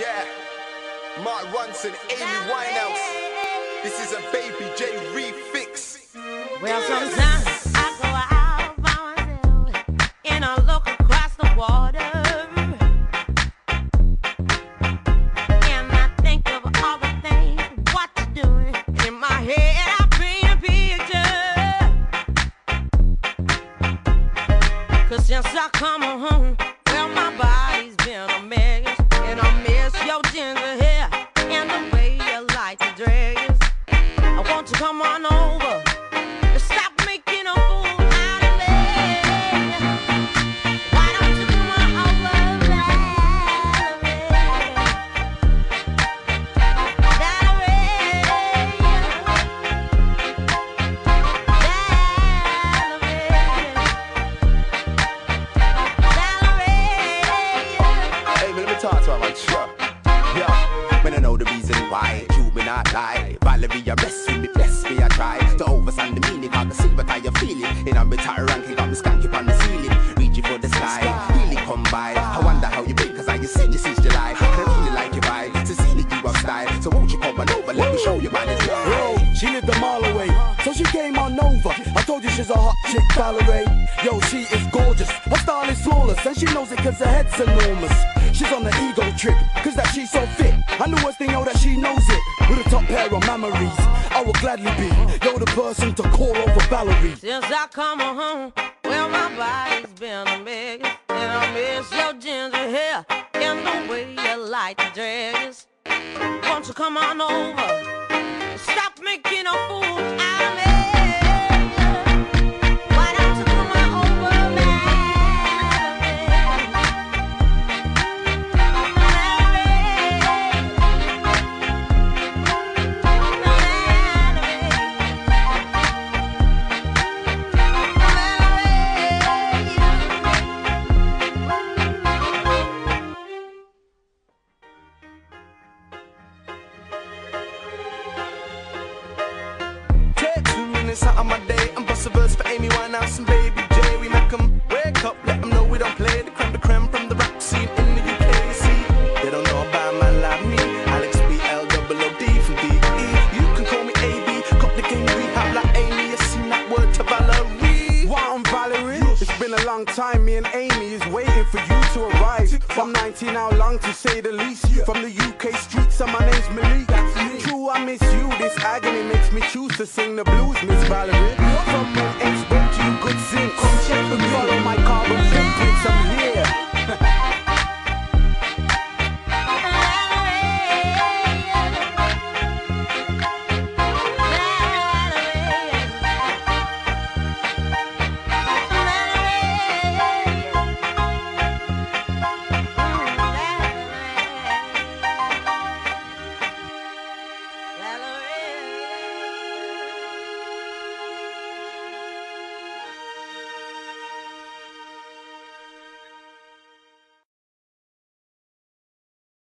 Yeah, Mark Ronson, Amy Winehouse. This is a Baby J refix. Well, sometimes I go out by myself and I look across the water, and I think of all the things what you're doing. In my head I paint a picture, 'cause since I come home, well, my body's been a mess, and I miss your ginger hair and the way you like to dress. I want you to come on over. Stop making a fool out of me. Why don't you come on over, Valerie? Hey, man, let me talk to her, man. Sure. Yeah, man, I know the reason why. You may not lie. Valerie, you mess with me, bless me, I try to overstand the meaning. How to see what how you feeling. In a retire ranking, got me skanky on the ceiling. Reaching for the sky, really come by. I wonder how you been, 'cause I ain't seen you since July. And I really like your vibe, to see that you have style. So won't you come on over, let me show you, man, it's right. Yo, she lived a mile away, so she came on over. I told you she's a hot chick, Valerie. Yo, she is gorgeous, her style is flawless, and she knows it 'cause her head's enormous. She's on the ego trip, 'cause that she's so fit. And the worst thing, yo, that she knows it. With a top pair of memories, I will gladly be, yo, the person to call over Valerie. Since I come home, well, my body's been a mess, and I miss your ginger hair and the way you like to dress. Won't you come on over? Stop making a fool out of me. Why don't you come on over, Out of my day, I'm bust a verse for Amy Winehouse and Baby J. We make them wake up, let them know we don't play the creme from the rap scene in the UK. You see, they don't know about a man like me. Alex B, L-O-O-D from D-E. You can call me A-B, got the game rehab like Amy. You sing that word to Valerie. Wow, I'm Valerie. It's been a long time, me and Amy is waiting for you to arrive. From 19 how long to say the least. From the UK streets, and my name's Malik. True, I miss you. This agony makes me choose to sing the blues, Miss Valerie. From when